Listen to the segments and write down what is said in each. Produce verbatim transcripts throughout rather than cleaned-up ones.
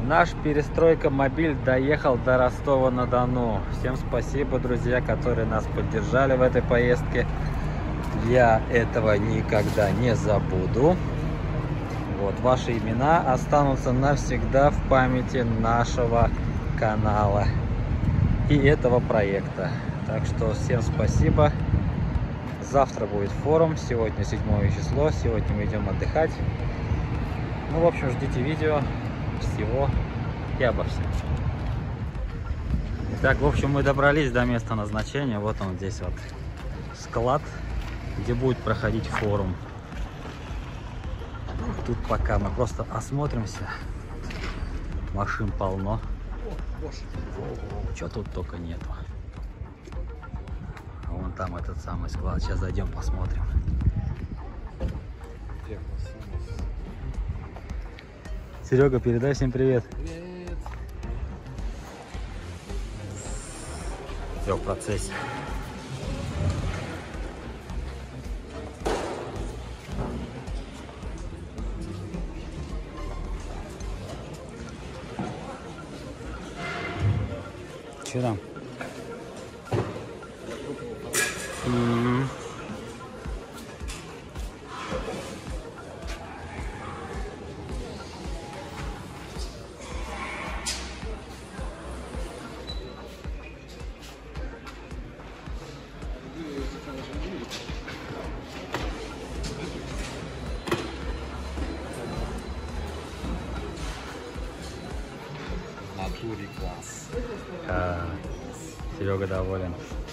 Наш перестройка мобиль доехал до Ростова-на-Дону. Всем спасибо, друзья, которые нас поддержали в этой поездке. Я этого никогда не забуду. Вот, ваши имена останутся навсегда в памяти нашего канала и этого проекта. Так что всем спасибо. Завтра будет форум. Сегодня седьмое число. Сегодня мы идем отдыхать. Ну, в общем, ждите видео. Всего и обо всем. Итак, в общем, мы добрались до места назначения. Вот он здесь вот склад, где будет проходить форум. Тут пока мы просто осмотримся. Машин полно. Чего тут только нету. А вон там этот самый склад. Сейчас зайдем, посмотрим. Серега, передай всем привет. Привет. Все в процессе. Че там? Mm-hmm. Натуре класс. А, Серега доволен.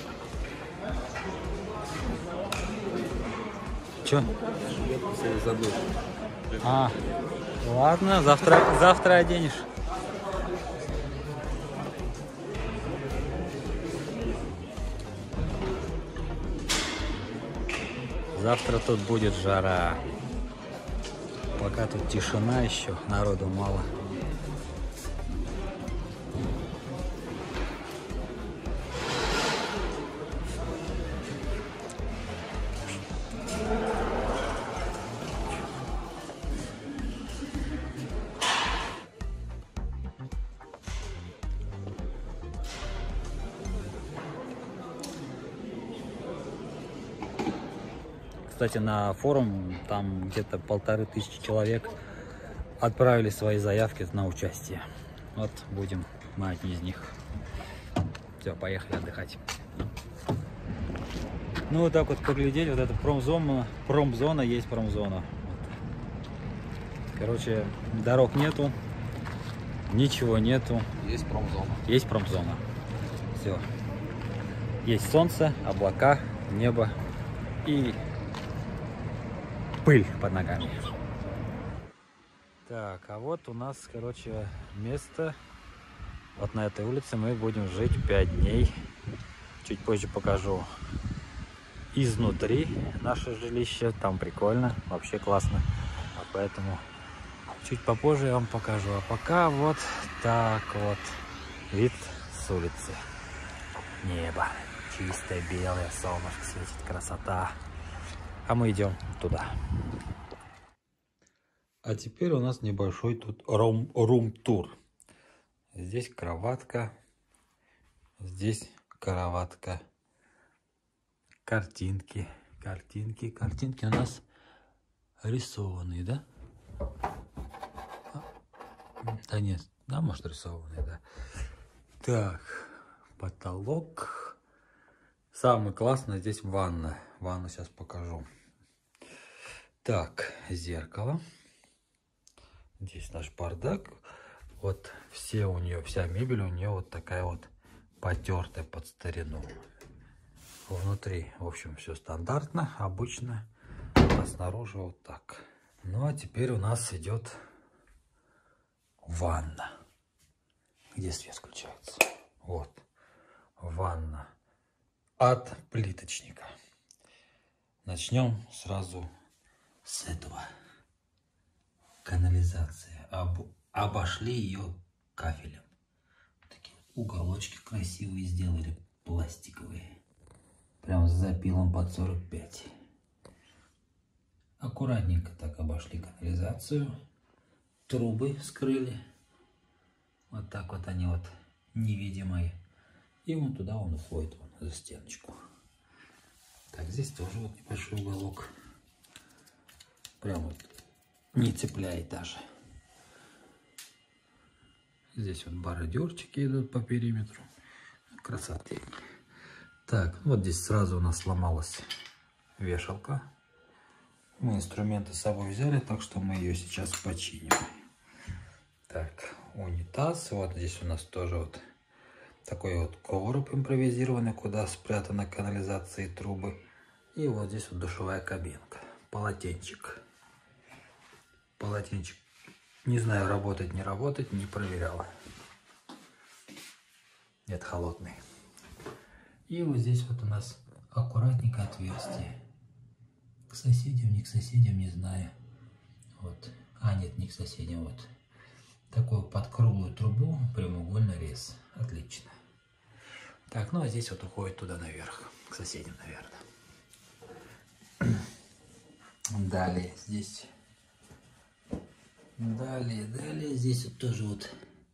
Че? Забыл. А, ладно, завтра, завтра оденешь. Завтра тут будет жара. Пока тут тишина еще, народу мало. Кстати, на форум там где-то полторы тысячи человек отправили свои заявки на участие. Вот будем мы одни из них. Все, поехали отдыхать. Ну вот так вот поглядеть, вот это промзона, промзона есть промзона. Короче, дорог нету, ничего нету. Есть промзона. Есть промзона. Все. Есть солнце, облака, небо и пыль под ногами. Так, а вот у нас, короче, место. Вот на этой улице мы будем жить пять дней. Чуть позже покажу изнутри наше жилище. Там прикольно, вообще классно. А поэтому чуть попозже я вам покажу. А пока вот так вот вид с улицы. Небо чистое, белое, солнышко светит, красота. А мы идем туда. А теперь у нас небольшой тут рум-тур. Здесь кроватка. Здесь кроватка. Картинки. Картинки. Картинки у нас рисованные, да? Да нет. Да, может, рисованные, да. Так. Потолок. Самое классное здесь ванна. Ванну сейчас покажу. Так, зеркало. Здесь наш бардак. Вот все у нее, вся мебель у нее вот такая вот потертая под старину. Внутри, в общем, все стандартно, обычно. А снаружи вот так. Ну, а теперь у нас идет ванна. Где свет включается? Вот. Ванна. От плиточника. Начнем сразу с этого. Канализация. Об, обошли ее кафелем. Такие вот уголочки красивые сделали, пластиковые. Прям с запилом под сорок пять. Аккуратненько так обошли канализацию. Трубы вскрыли. Вот так вот они вот невидимые. И вон туда он уходит, вон, за стеночку. Так, здесь тоже вот небольшой уголок. Прям вот не цепляет даже. Здесь вот бордюрчики идут по периметру. Красоты. Так, вот здесь сразу у нас сломалась вешалка. Мы инструменты с собой взяли, так что мы ее сейчас починим. Так, унитаз. Вот здесь у нас тоже вот такой вот короб импровизированный, куда спрятана канализация и трубы. И вот здесь вот душевая кабинка. Полотенчик. Полотенчик. Не знаю, работать, не работать, не проверяла. Нет, холодный. И вот здесь вот у нас аккуратненько отверстие. К соседям, не к соседям, не знаю. Вот. А, нет, не к соседям. Вот. Такую под круглую трубу, прямоугольный рез. Отлично. Так, ну а здесь вот уходит туда наверх. К соседям, наверное. Далее здесь... Далее, далее, здесь вот тоже вот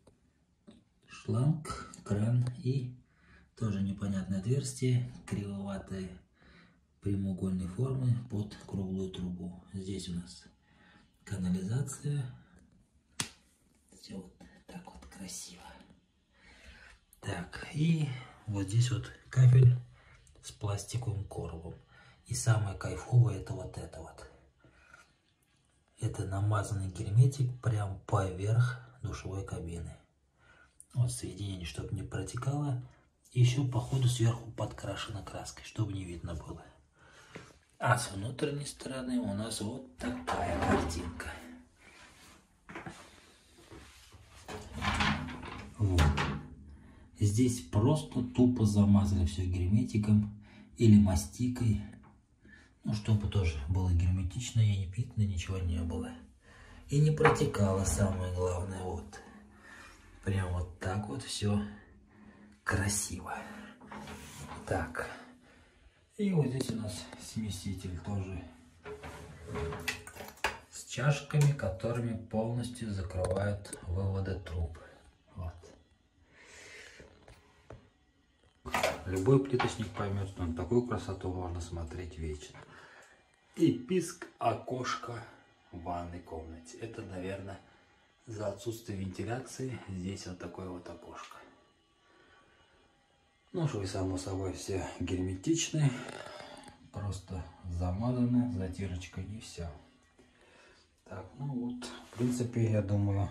шланг, кран и тоже непонятное отверстие, кривоватое прямоугольной формы под круглую трубу. Здесь у нас канализация. Все вот так вот красиво. Так, и вот здесь вот кафель с пластиковым коробом. И самое кайфовое это вот это вот. Это намазанный герметик прям поверх душевой кабины. Вот соединение, чтобы не протекало. И еще по ходу сверху подкрашена краской, чтобы не видно было. А с внутренней стороны у нас вот такая картинка. Вот. Здесь просто тупо замазали все герметиком или мастикой. Ну, чтобы тоже было герметично и не видно, ничего не было. И не протекало, самое главное, вот. Прям вот так вот все красиво. Так. И вот здесь у нас смеситель тоже. С чашками, которыми полностью закрывают выводы труб. Вот. Любой плиточник поймет, что на такую красоту можно смотреть вечно. И писк окошка в ванной комнате. Это, наверное, за отсутствие вентиляции здесь вот такое вот окошко. Ну, швы, само собой, все герметичные. Просто замазаны затирочкой и все. Так, ну вот, в принципе, я думаю,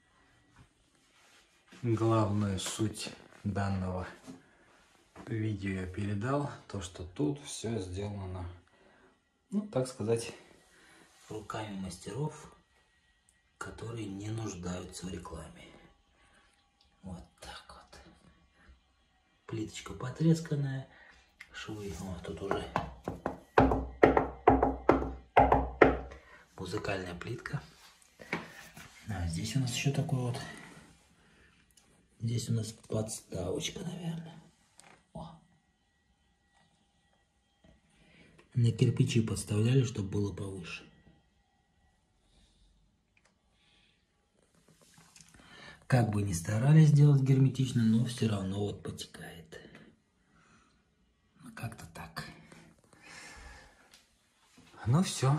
главную суть данного видео я передал. То, что тут все сделано, ну, так сказать, руками мастеров, которые не нуждаются в рекламе. Вот так вот. Плиточка потресканная, швы, вот тут уже музыкальная плитка. А здесь у нас еще такой вот, здесь у нас подставочка, наверное. О. На кирпичи подставляли, чтобы было повыше. Как бы ни старались сделать герметично, но все равно вот потекает. Как-то так. Ну все.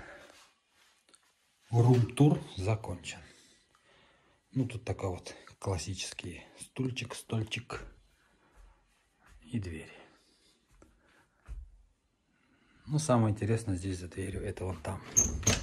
Рум-тур закончен. Ну тут такой вот классический стульчик, стольчик и дверь. Ну самое интересное здесь за дверью это вон там.